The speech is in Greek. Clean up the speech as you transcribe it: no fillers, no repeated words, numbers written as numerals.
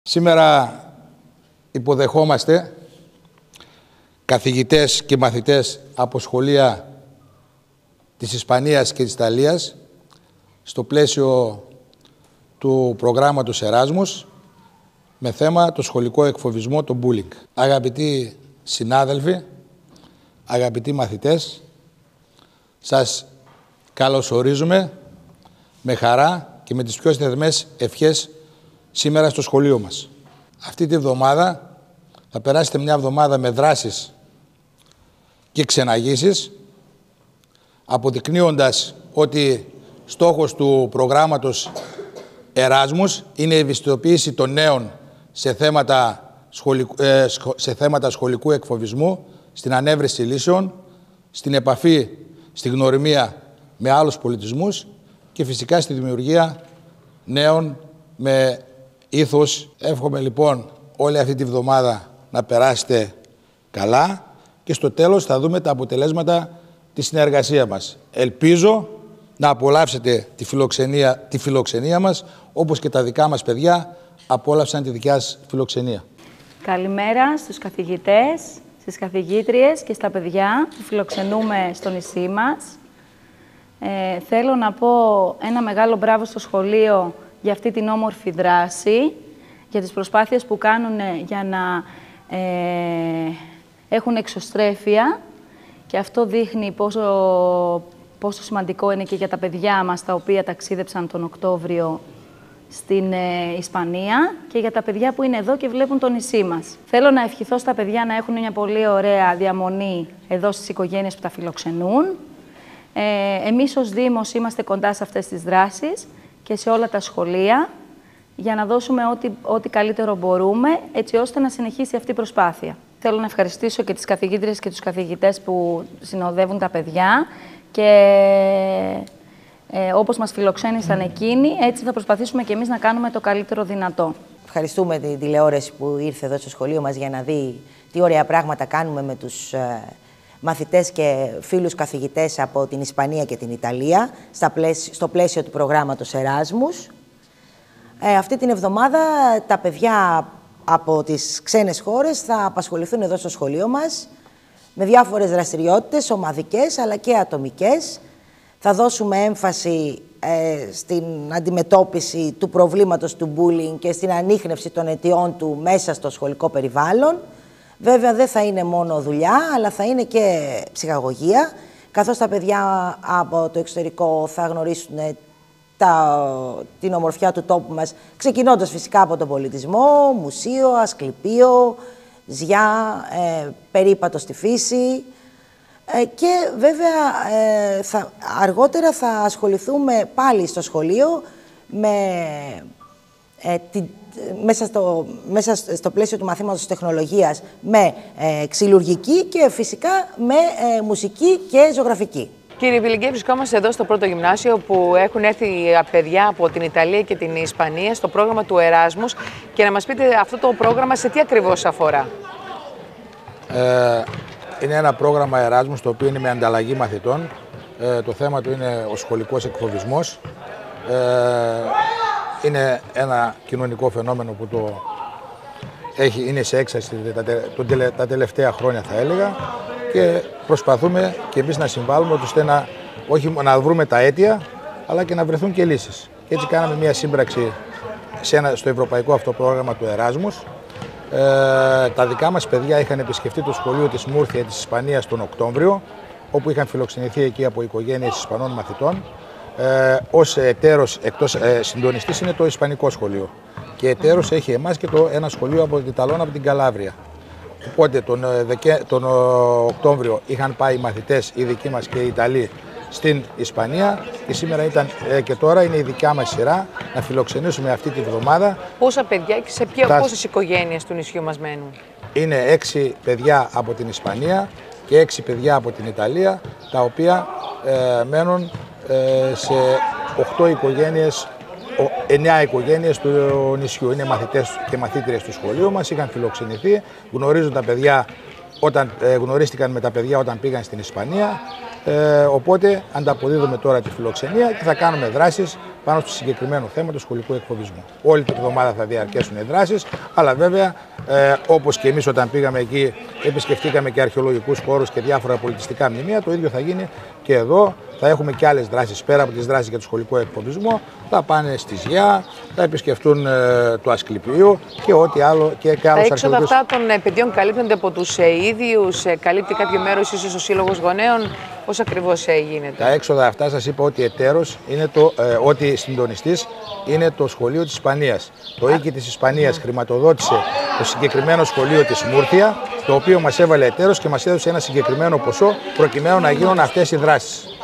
Σήμερα υποδεχόμαστε καθηγητές και μαθητές από σχολεία της Ισπανίας και της Ιταλίας στο πλαίσιο του προγράμματος Εράσμους με θέμα το σχολικό εκφοβισμό, το bullying. Αγαπητοί συνάδελφοι, αγαπητοί μαθητές, σας καλωσορίζουμε με χαρά και με τις πιο θερμές ευχές σήμερα στο σχολείο μας. Αυτή τη βδομάδα θα περάσετε μια εβδομάδα με δράσεις και ξεναγήσεις, αποδεικνύοντας ότι στόχος του προγράμματος Εράσμους είναι η ευαισθητοποίηση των νέων σε θέματα σχολικού εκφοβισμού, στην ανέβρεση λύσεων, στην επαφή, στη γνωριμία με άλλους πολιτισμούς και φυσικά στη δημιουργία νέων με ήθος. Εύχομαι λοιπόν όλη αυτή τη βδομάδα να περάσετε καλά και στο τέλος θα δούμε τα αποτελέσματα της συνεργασίας μας. Ελπίζω να απολαύσετε τη φιλοξενία μας, όπως και τα δικά μας παιδιά απόλαυσαν τη δικιά σας φιλοξενία. Καλημέρα στους καθηγητές, στις καθηγήτριες και στα παιδιά που φιλοξενούμε στο νησί μας. Θέλω να πω ένα μεγάλο μπράβο στο σχολείο για αυτή την όμορφη δράση, για τις προσπάθειες που κάνουν για να έχουν εξωστρέφεια και αυτό δείχνει πόσο σημαντικό είναι και για τα παιδιά μας τα οποία ταξίδεψαν τον Οκτώβριο στην Ισπανία και για τα παιδιά που είναι εδώ και βλέπουν το νησί μας. Θέλω να ευχηθώ στα παιδιά να έχουν μια πολύ ωραία διαμονή εδώ στις οικογένειες που τα φιλοξενούν. Εμείς ως Δήμος είμαστε κοντά σε αυτές τις δράσεις και σε όλα τα σχολεία για να δώσουμε ό,τι καλύτερο μπορούμε, έτσι ώστε να συνεχίσει αυτή η προσπάθεια. Θέλω να ευχαριστήσω και τις καθηγήτριες και τους καθηγητές που συνοδεύουν τα παιδιά και όπως μας φιλοξένησαν εκείνοι, έτσι θα προσπαθήσουμε και εμείς να κάνουμε το καλύτερο δυνατό. Ευχαριστούμε την τηλεόραση που ήρθε εδώ στο σχολείο μας για να δει τι ωραία πράγματα κάνουμε με τους μαθητές και φίλους καθηγητές από την Ισπανία και την Ιταλία στο πλαίσιο του προγράμματος Εράσμους. Αυτή την εβδομάδα τα παιδιά από τις ξένες χώρες θα απασχοληθούν εδώ στο σχολείο μας με διάφορες δραστηριότητες, ομαδικές αλλά και ατομικές. Θα δώσουμε έμφαση στην αντιμετώπιση του προβλήματος του bullying και στην ανίχνευση των αιτιών του μέσα στο σχολικό περιβάλλον. Βέβαια δεν θα είναι μόνο δουλειά, αλλά θα είναι και ψυχαγωγία, καθώς τα παιδιά από το εξωτερικό θα γνωρίσουν την ομορφιά του τόπου μας, ξεκινώντας φυσικά από τον πολιτισμό, μουσείο, ασκληπείο, ζιά, περίπατο στη φύση. Και βέβαια αργότερα θα ασχοληθούμε πάλι στο σχολείο μέσα στο πλαίσιο του μαθήματος τεχνολογίας με ξυλουργική και φυσικά με μουσική και ζωγραφική. Κύριε Βιλιγκέ, βρισκόμαστε εδώ στο πρώτο γυμνάσιο που έχουν έρθει παιδιά από την Ιταλία και την Ισπανία στο πρόγραμμα του Εράσμους και να μας πείτε αυτό το πρόγραμμα σε τι ακριβώς αφορά. Είναι ένα πρόγραμμα Εράσμους το οποίο είναι με ανταλλαγή μαθητών. Το θέμα του είναι ο σχολικός εκφοβισμός. Είναι ένα κοινωνικό φαινόμενο που είναι σε έξαρση τα τελευταία χρόνια θα έλεγα και προσπαθούμε και εμείς να συμβάλλουμε ώστε όχι να βρούμε τα αίτια αλλά και να βρεθούν και λύσεις. Και έτσι κάναμε μια σύμπραξη στο ευρωπαϊκό αυτό πρόγραμμα του Εράσμους. Τα δικά μας παιδιά είχαν επισκεφτεί το σχολείο της Μούρθια της Ισπανίας τον Οκτώβριο, όπου είχαν φιλοξενηθεί εκεί από οικογένειες Ισπανών μαθητών. Ως εταίρος συντονιστής είναι το Ισπανικό σχολείο και εταίρος έχει εμάς και ένα σχολείο από την Ιταλών από την Καλάβρια. Οπότε τον Οκτώβριο είχαν πάει οι μαθητές οι δικοί μας και οι Ιταλοί στην Ισπανία και σήμερα και τώρα είναι η δικιά μας σειρά να φιλοξενήσουμε αυτή τη βδομάδα. Πόσα παιδιά και σε πόσες οικογένειες του νησιού μας μένουν? Είναι 6 παιδιά από την Ισπανία και 6 παιδιά από την Ιταλία, τα οποία μένουν σε 8 οικογένειες, 9 οικογένειες του νησιού. Είναι μαθητές και μαθήτριες του σχολείου μας, είχαν φιλοξενηθεί, γνωρίζουν τα παιδιά όταν γνωρίστηκαν με τα παιδιά όταν πήγαν στην Ισπανία. Οπότε ανταποδίδουμε τώρα τη φιλοξενία και θα κάνουμε δράσεις πάνω στο συγκεκριμένο θέμα του σχολικού εκφοβισμού. Όλη την εβδομάδα θα διαρκέσουν οι δράσεις, αλλά βέβαια όπως και εμείς όταν πήγαμε εκεί επισκεφτήκαμε και αρχαιολογικούς χώρους και διάφορα πολιτιστικά μνημεία, το ίδιο θα γίνει και εδώ. Θα έχουμε και άλλες δράσεις πέρα από τις δράσεις για το σχολικό εκφοβισμό. Θα πάνε στη ΖΙΑ, θα επισκεφτούν το Ασκληπείο και ό,τι άλλο και άλλους αρχαιολογικούς. Τα έξοδα αυτά των παιδιών καλύπτονται από τους ίδιους, καλύπτει κάποιο μέρος ίσως ο Σύλλογος Γονέων, πώς ακριβώς γίνεται? Τα έξοδα αυτά σας είπα ότι εταίρος είναι ότι συντονιστής είναι το σχολείο της Ισπανίας. Το οίκη της Ισπανίας χρηματοδότησε το συγκεκριμένο σχολείο της Μούρθια, το οποίο μας έβαλε εταίρος και μας έδωσε ένα συγκεκριμένο ποσό προκειμένου να γίνουν αυτές οι δράσεις.